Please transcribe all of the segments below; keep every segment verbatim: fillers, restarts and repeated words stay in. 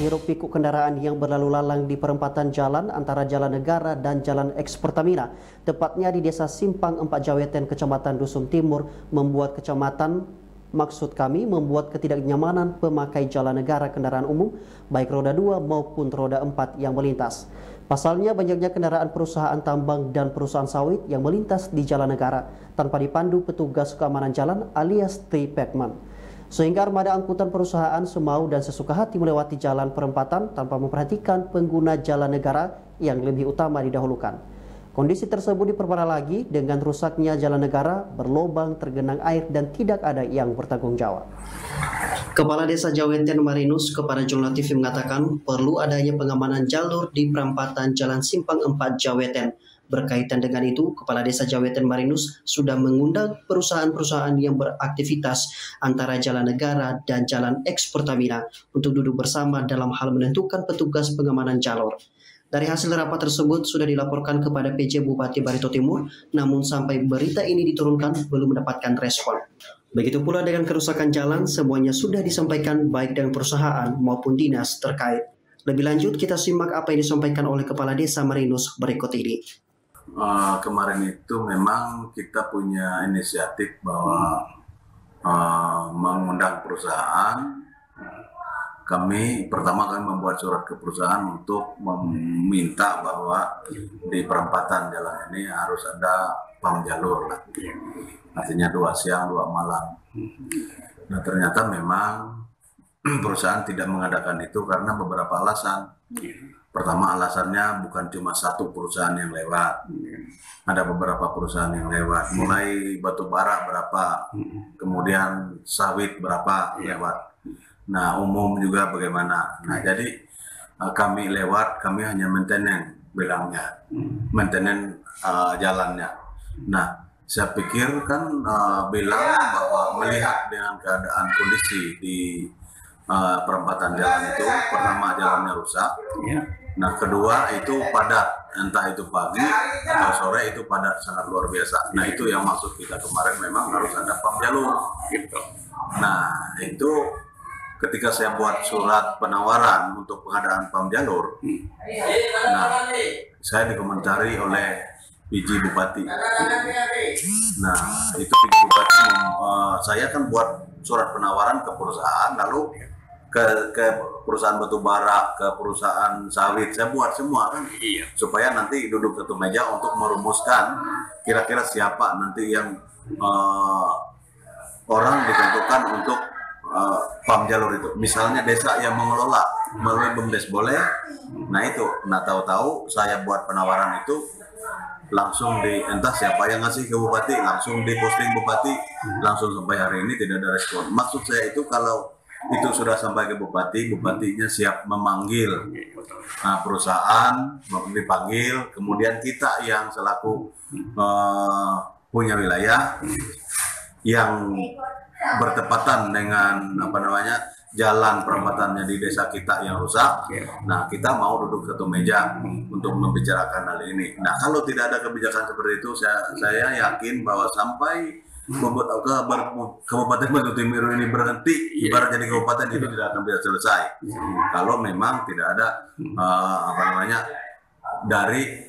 hiruk pikuk kendaraan yang berlalu lalang di perempatan jalan antara Jalan Negara dan Jalan Eks Pertamina, tepatnya di Desa Simpang Empat Jaweten, Kecamatan Dusun Timur, membuat kecamatan maksud kami membuat ketidaknyamanan pemakai jalan negara kendaraan umum, baik roda dua maupun roda empat yang melintas. Pasalnya banyaknya kendaraan perusahaan tambang dan perusahaan sawit yang melintas di jalan negara tanpa dipandu petugas keamanan jalan alias T-Pekman. Sehingga armada angkutan perusahaan semau dan sesuka hati melewati jalan perempatan tanpa memperhatikan pengguna jalan negara yang lebih utama didahulukan. Kondisi tersebut diperparah lagi dengan rusaknya jalan negara, berlobang, tergenang air, dan tidak ada yang bertanggung jawab. Kepala Desa Jaweten Marinus kepada Jurnal T V mengatakan perlu adanya pengamanan jalur di perempatan Jalan Simpang Empat Jaweten. Berkaitan dengan itu, Kepala Desa Jaweten Marinus sudah mengundang perusahaan-perusahaan yang beraktivitas antara Jalan Negara dan Jalan Eks Pertamina untuk duduk bersama dalam hal menentukan petugas pengamanan jalur. Dari hasil rapat tersebut sudah dilaporkan kepada P J Bupati Barito Timur, namun sampai berita ini diturunkan belum mendapatkan respon. Begitu pula dengan kerusakan jalan, semuanya sudah disampaikan baik dengan perusahaan maupun dinas terkait. Lebih lanjut, kita simak apa yang disampaikan oleh Kepala Desa Marinus berikut ini. Uh, kemarin itu memang kita punya inisiatif bahwa uh, mengundang perusahaan. Kami pertama kami membuat surat ke perusahaan untuk meminta bahwa di perempatan jalan ini harus ada pam jalur, artinya dua siang dua malam. Nah ternyata memang perusahaan tidak mengadakan itu karena beberapa alasan. Pertama alasannya bukan cuma satu perusahaan yang lewat, ada beberapa perusahaan yang lewat, mulai batu bara berapa, kemudian sawit berapa lewat. Nah umum juga bagaimana. Nah jadi kami lewat, kami hanya maintenance bilangnya, maintenance uh, jalannya. Nah saya pikir kan uh, bilang bahwa melihat dengan keadaan kondisi di uh, perempatan jalan itu, pertama jalannya rusak. Nah kedua itu padat, entah itu pagi atau sore itu padat sangat luar biasa. Nah itu yang maksud kita kemarin memang harus ada pam jalur. Nah itu ketika saya buat surat penawaran untuk pengadaan pam jalur, nah saya dikomentari oleh P J Bupati. Nah itu P J Bupati, uh, saya kan buat surat penawaran ke perusahaan, lalu ke, ke perusahaan batu bara, ke perusahaan sawit, saya buat semua kan, iya. Supaya nanti duduk satu meja untuk merumuskan kira-kira siapa nanti yang uh, orang ditentukan untuk uh, pam jalur itu. Misalnya desa yang mengelola melalui BUMDes boleh, nah itu, nah tahu-tahu saya buat penawaran itu langsung di entah siapa yang ngasih ke bupati, langsung di posting bupati, langsung sampai hari ini tidak ada respon. Maksud saya itu kalau itu sudah sampai ke bupati, bupatinya siap memanggil nah, perusahaan, dipanggil, kemudian kita yang selaku uh, punya wilayah yang bertepatan dengan apa namanya jalan perempatannya di desa kita yang rusak. Nah kita mau duduk satu meja untuk membicarakan hal ini. Nah kalau tidak ada kebijakan seperti itu, saya, saya yakin bahwa sampai Kabupaten Barito Timur ini berhenti, ibarat jadi kabupaten itu tidak akan bisa selesai. Kalau memang tidak ada uh, apa namanya dari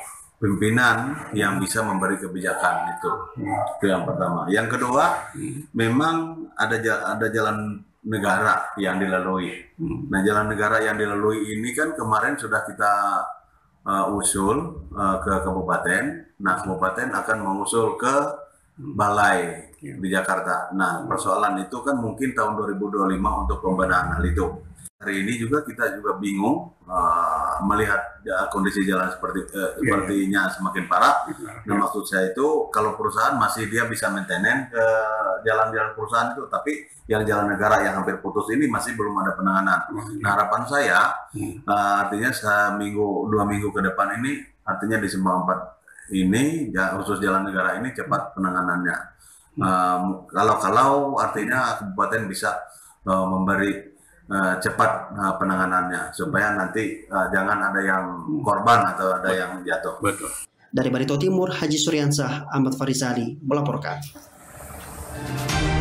pimpinan yang bisa memberi kebijakan itu. Itu yang pertama. Yang kedua, memang ada ada jalan negara yang dilalui. Nah jalan negara yang dilalui ini kan kemarin sudah kita uh, usul uh, ke kabupaten. Nah kabupaten akan mengusul ke balai di Jakarta. Nah persoalan itu kan mungkin tahun dua ribu dua puluh lima untuk pembenahan hal itu. Hari ini juga kita juga bingung uh, melihat ya, kondisi jalan seperti uh, sepertinya semakin parah. Nah maksud saya itu kalau perusahaan masih dia bisa maintenance ke jalan-jalan perusahaan itu, tapi yang jalan negara yang hampir putus ini masih belum ada penanganan. Nah harapan saya uh, artinya seminggu dua minggu ke depan ini, artinya di Simpang Empat ini ya, khusus jalan negara ini cepat penanganannya. Uh, kalau-kalau artinya kabupaten bisa uh, memberi uh, cepat uh, penanganannya supaya nanti uh, jangan ada yang korban atau ada yang jatuh. Betul. Dari Barito Timur, Haji Suryansah, Ahmad Farizali melaporkan.